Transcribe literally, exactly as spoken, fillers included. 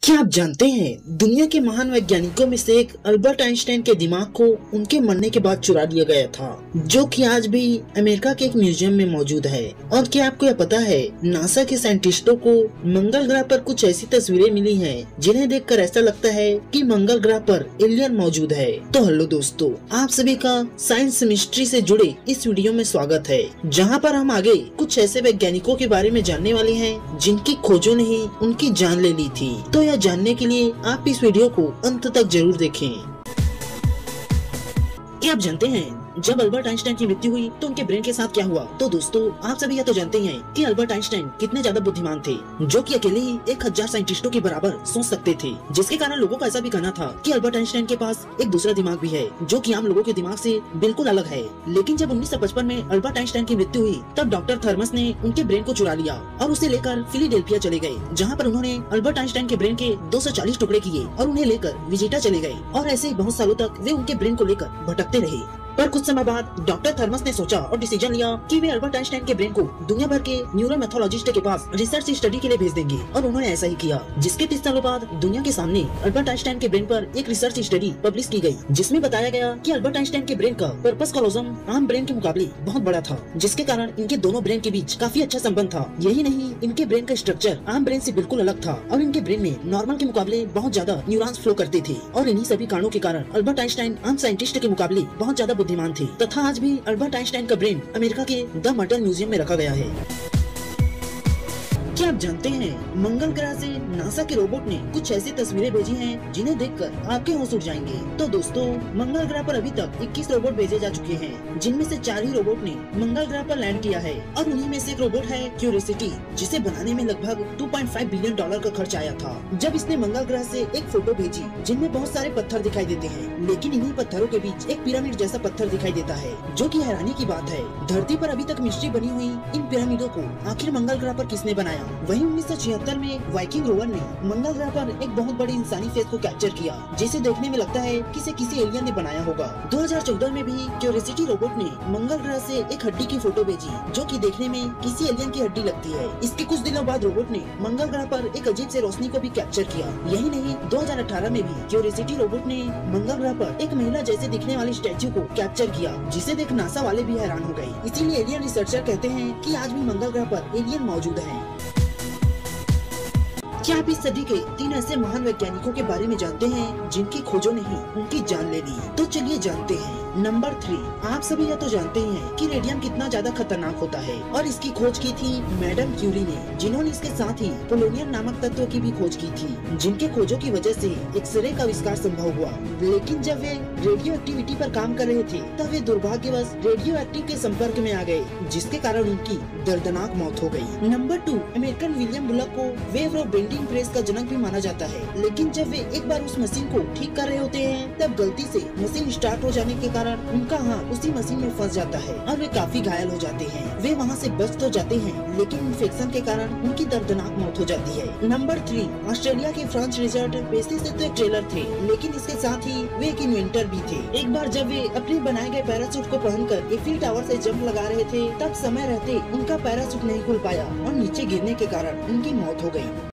क्या आप जानते हैं दुनिया के महान वैज्ञानिकों में से एक अल्बर्ट आइंस्टाइन के दिमाग को उनके मरने के बाद चुरा लिया गया था, जो कि आज भी अमेरिका के एक म्यूजियम में मौजूद है। और क्या आपको यह पता है नासा के साइंटिस्टों को मंगल ग्रह पर कुछ ऐसी तस्वीरें मिली हैं जिन्हें देखकर ऐसा लगता है कि मंगल ग्रह पर एलियन मौजूद है। तो हेलो दोस्तों, आप सभी का साइंस मिस्ट्री से जुड़े इस वीडियो में स्वागत है, जहाँ पर हम आगे कुछ ऐसे वैज्ञानिकों के बारे में जानने वाले हैं जिनकी खोजों ने ही उनकी जान ले ली थी। तो यह जानने के लिए आप इस वीडियो को अंत तक जरूर देखें। क्या आप जानते हैं जब अल्बर्ट आइंस्टाइन की मृत्यु हुई तो उनके ब्रेन के साथ क्या हुआ? तो दोस्तों, आप सभी यह तो जानते ही हैं कि अल्बर्ट आइंस्टाइन कितने ज्यादा बुद्धिमान थे, जो कि अकेले ही एक हजार साइंटिस्टों के बराबर सोच सकते थे, जिसके कारण लोगों का ऐसा भी कहना था कि अल्बर्ट आइंस्टाइन के पास एक दूसरा दिमाग भी है, जो कि आम लोगों के दिमाग से बिल्कुल अलग है। लेकिन जब उन्नीस सौ पचपन में अल्बर्ट आइंस्टाइन की मृत्यु हुई तब डॉक्टर थर्मस ने उनके ब्रेन को चुरा लिया और उसे लेकर फिलाडेल्फिया चले गए, जहाँ पर उन्होंने अल्बर्ट आइंस्टाइन के ब्रेन के दो सौ चालीस टुकड़े किए और उन्हें लेकर विजेटा चले गए। और ऐसे ही बहुत सालों तक वे उनके ब्रेन को लेकर भटकते रहे। पर कुछ समय बाद डॉक्टर थर्मस ने सोचा और डिसीजन लिया कि वे अल्बर्ट आइंस्टाइन के ब्रेन को दुनिया भर के न्यूरोपैथोलॉजिस्ट के पास रिसर्च स्टडी के लिए भेज देंगे। और उन्होंने ऐसा ही किया, जिसके तीस सालों बाद दुनिया के सामने अल्बर्ट आइंस्टाइन के ब्रेन पर एक रिसर्च स्टडी पब्लिश की गई, जिसमें बताया गया कि अल्बर्ट आइंस्टाइन के ब्रेन का पर्पस कॉलोजम आम ब्रेन के मुकाबले बहुत बड़ा था, जिसके कारण इनके दोनों ब्रेन के बीच काफी अच्छा संबंध था। यही नहीं, इनके ब्रेन का स्ट्रक्चर आम ब्रेन से बिल्कुल अलग था और इनके ब्रेन में नॉर्मल के मुकाबले बहुत ज्यादा न्यूरॉन्स फ्लो करते थे। और इन्हीं सभी कारणों के कारण अल्बर्ट आइंस्टाइन आम साइंटिस्ट के मुकाबले बहुत ज्यादा बुद्धिमान थे, तथा आज भी अल्बर्ट आइंस्टाइन का ब्रेन अमेरिका के द मर्टल म्यूजियम में रखा गया है। क्या आप जानते हैं मंगल ग्रह से नासा के रोबोट ने कुछ ऐसी तस्वीरें भेजी हैं जिन्हें देखकर आपके होश उड़ जाएंगे। तो दोस्तों, मंगल ग्रह पर अभी तक इक्कीस रोबोट भेजे जा चुके हैं, जिनमें से चार ही रोबोट ने मंगल ग्रह पर लैंड किया है। और उन्हीं में से एक रोबोट है क्यूरियोसिटी, जिसे बनाने में लगभग दो पॉइंट पाँच बिलियन डॉलर का खर्च आया था। जब इसने मंगल ग्रह से एक फोटो भेजी जिनमें बहुत सारे पत्थर दिखाई देते हैं, लेकिन इन्हीं पत्थरों के बीच एक पिरामिड जैसा पत्थर दिखाई देता है, जो की हैरानी की बात है। धरती पर अभी तक मिस्ट्री बनी हुई इन पिरामिडों को आखिर मंगल ग्रह पर किसने बनाया? वहीं उन्नीस सौ छिहत्तर में वाइकिंग रोवर ने मंगल ग्रह पर एक बहुत बड़ी इंसानी फेस को कैप्चर किया, जिसे देखने में लगता है कि इसे किसी एलियन ने बनाया होगा। दो हज़ार चौदह में भी क्यूरियोसिटी रोबोट ने मंगल ग्रह से एक हड्डी की फोटो भेजी, जो कि देखने में किसी एलियन की हड्डी लगती है। इसके कुछ दिनों बाद रोबोट ने मंगल ग्रह पर एक अजीब से रोशनी को भी कैप्चर किया। यही नहीं, दो हज़ार अठारह में भी क्यूरियोसिटी रोबोट ने मंगल ग्रह पर एक महिला जैसे दिखने वाली स्टैच्यू को कैप्चर किया, जिसे देख नासा वाले भी हैरान हो गए। इसीलिए एलियन रिसर्चर कहते हैं कि आज भी मंगल ग्रह पर एलियन मौजूद है। क्या आप इस सदी के तीन ऐसे महान वैज्ञानिकों के बारे में जानते हैं जिनकी खोजों ने ही उनकी जान ले ली? तो चलिए जानते हैं। नंबर थ्री, आप सभी यह तो जानते ही हैं कि रेडियम कितना ज्यादा खतरनाक होता है, और इसकी खोज की थी मैडम क्यूरी ने, जिन्होंने इसके साथ ही पोलोनियम नामक तत्व की भी खोज की थी, जिनके खोजों की वजह से एक्सरे का आविष्कार संभव हुआ। लेकिन जब वे रेडियो एक्टिविटी पर काम कर रहे थे तब वे दुर्भाग्यवश रेडियो एक्टिव के संपर्क में आ गए, जिसके कारण उनकी दर्दनाक मौत हो गयी। Number two, American William Bullock को वेव ऑफ बेंडिंग प्रेस का जनक भी माना जाता है, लेकिन जब वे एक बार उस मशीन को ठीक कर रहे होते हैं तब गलती से मशीन स्टार्ट हो जाने के कारण उनका हाथ उसी मशीन में फंस जाता है और वे काफी घायल हो जाते हैं। वे वहाँ से बच तो जाते हैं, लेकिन इन्फेक्शन के कारण उनकी दर्दनाक मौत हो जाती है। नंबर थ्री, ऑस्ट्रेलिया के फ्रांस रिचर्ड पेशे से तो एक ट्रेलर थे, लेकिन इसके साथ ही वे एक इन्वेंटर भी थे। एक बार जब वे अपने बनाए गए पैराशूट को पहनकर एफिल टावर से जंप लगा रहे थे, तब समय रहते उनका पैराशूट नहीं खुल पाया और नीचे गिरने के कारण उनकी मौत हो गयी।